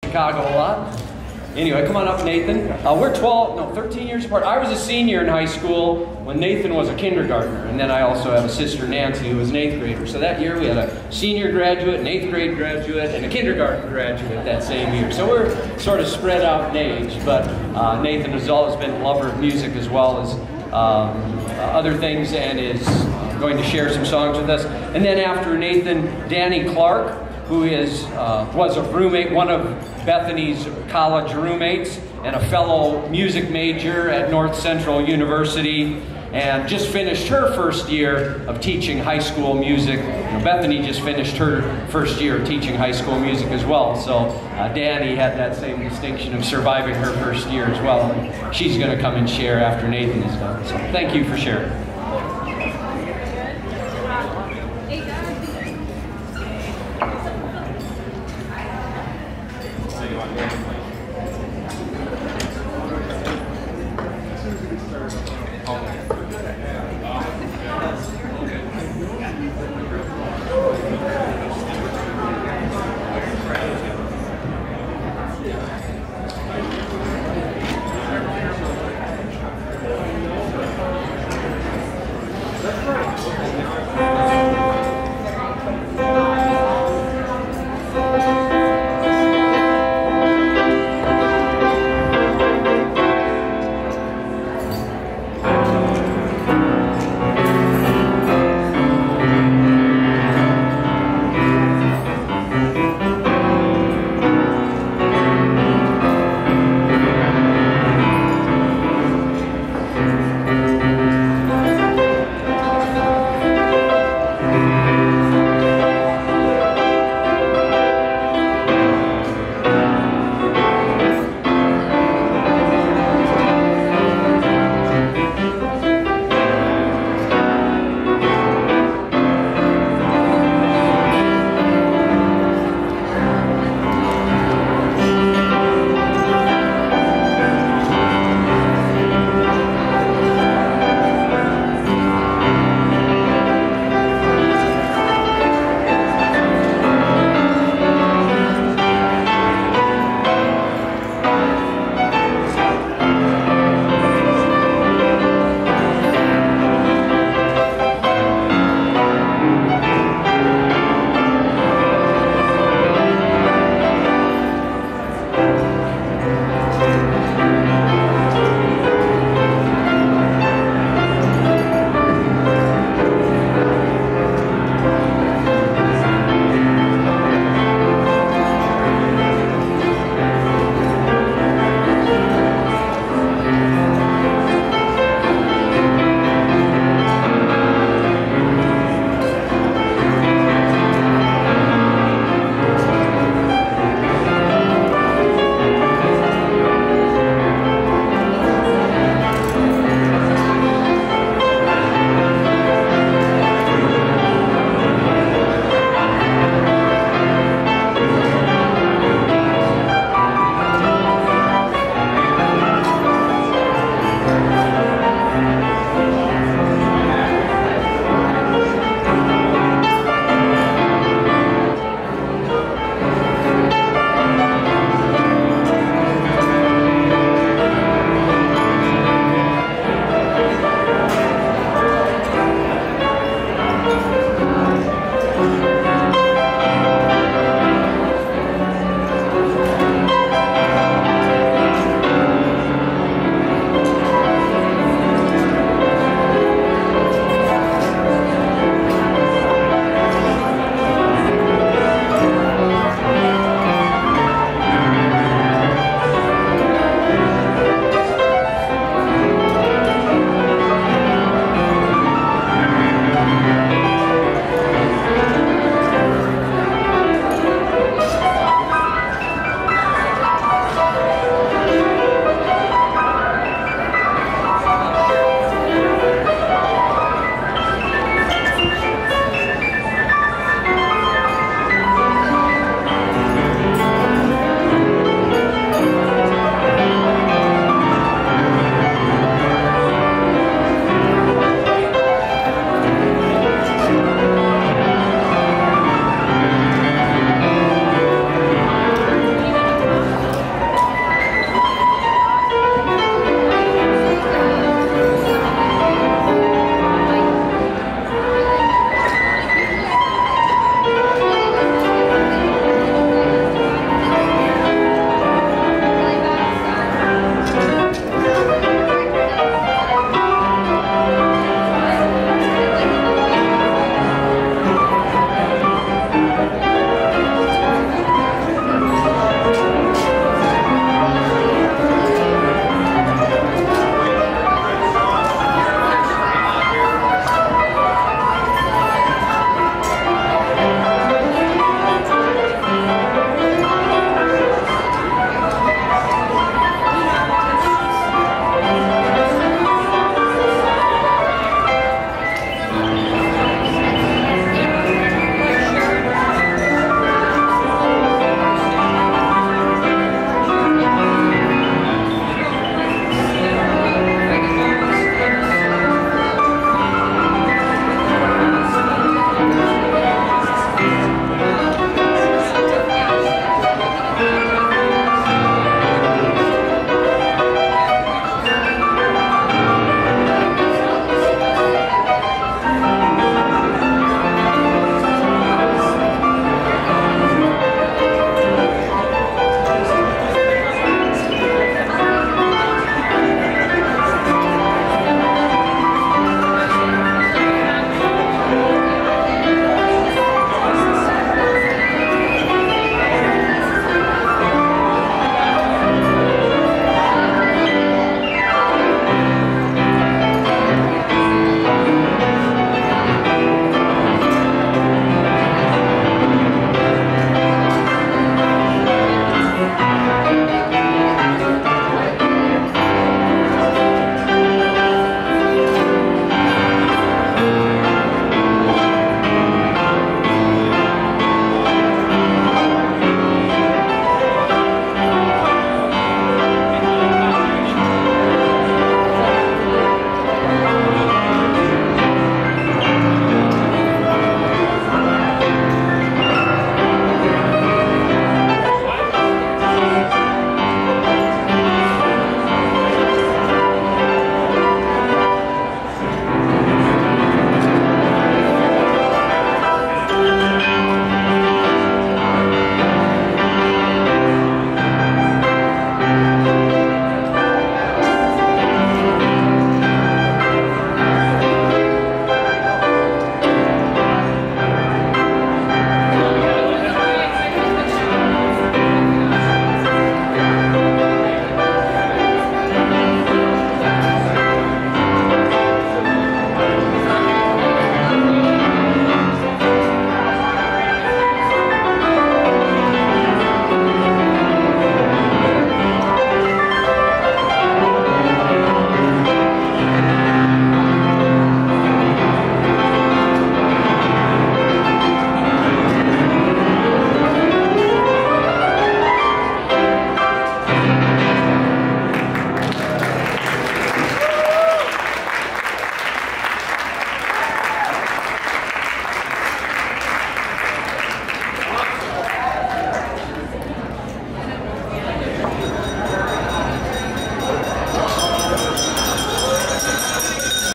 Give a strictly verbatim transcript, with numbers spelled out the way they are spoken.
Chicago a lot. Anyway, come on up, Nathan. Uh, we're twelve, no, thirteen years apart. I was a senior in high school when Nathan was a kindergartner, and then I also have a sister, Nancy, who was an eighth grader. So that year we had a senior graduate, an eighth grade graduate, and a kindergarten graduate that same year. So we're sort of spread out in age, but uh, Nathan has always been a lover of music as well as um, other things, and is going to share some songs with us. And then after Nathan, Danny Clark, who is uh, was a roommate, one of Bethany's college roommates, and a fellow music major at North Central University, and just finished her first year of teaching high school music. You know, Bethany just finished her first year of teaching high school music as well. So uh, Danny had that same distinction of surviving her first year as well. And she's going to come and share after Nathan is done. So thank you for sharing. So you want